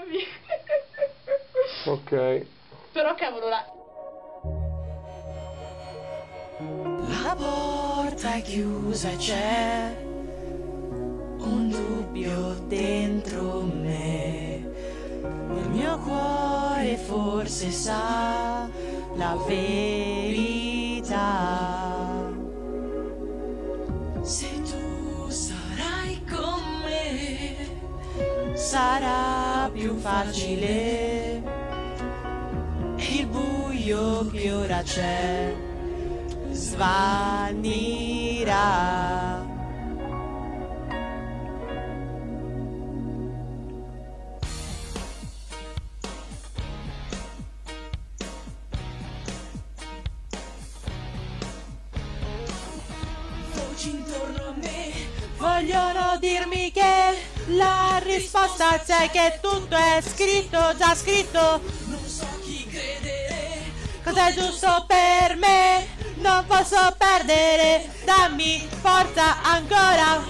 Scusami. Ok. Però cavolo La porta è chiusa e c'è un dubbio dentro me. Il mio cuore forse sa la verità. Se tu sarai con me, sarà più facile. Il buio che ora c'è svanirà. Voci intorno a me vogliono dirmi che la risposta c'è, che tutto è scritto, già scritto. Non so chi credere, cosa è giusto per me. Non posso perdere, dammi forza ancora.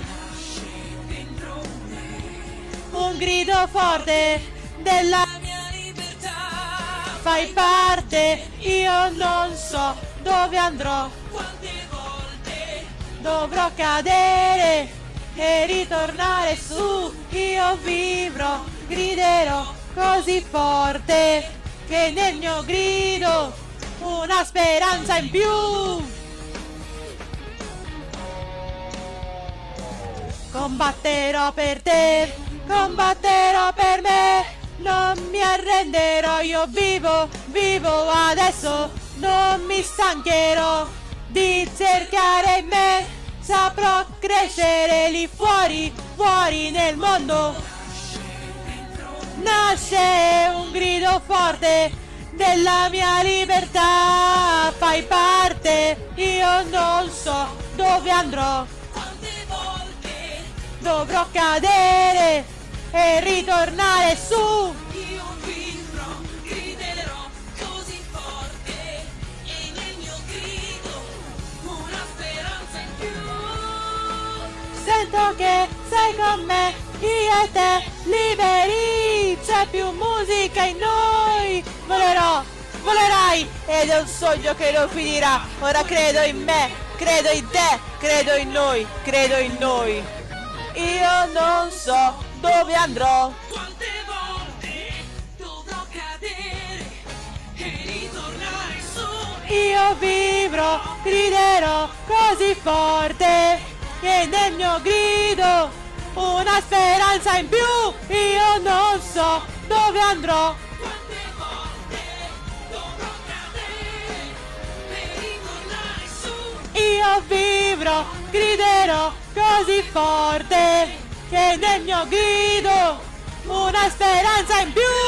Un grido forte della mia libertà. Fai parte, io non so dove andrò. Quante volte dovrò cadere e ritornare su. Io vivrò, griderò così forte che nel mio grido una speranza in più. Combatterò per te, combatterò per me, non mi arrenderò, io vivo, vivo adesso, non mi stancherò di cercare in me, saprò crescere lì fuori, fuori nel mondo. Nasce un grido forte della mia libertà, fai parte, io non so dove andrò. Quante volte dovrò cadere e ritornare su. Io vivrò, griderò così forte e nel mio grido una speranza in più. Sento che sei con me, io e te liberi, c'è più musica in noi. Volerò, volerai, ed è un sogno che non finirà. Ora credo in me, credo in te, credo in noi, credo in noi. Io non so dove andrò. Quante volte dovrò cadere e ritornare su. Io vivrò, griderò così forte che nel mio grido una speranza in più. Io non so dove andrò. Quante volte dovrò cadere per ritornare su. Io vivrò, griderò così forte che nel mio grido una speranza in più.